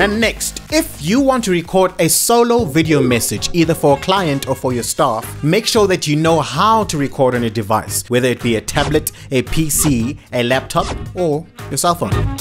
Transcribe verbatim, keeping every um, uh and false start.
And next, if you want to record a solo video message either for a client or for your staff, make sure that you know how to record on a device, whether it be a tablet, a P C, a laptop, or your cell phone.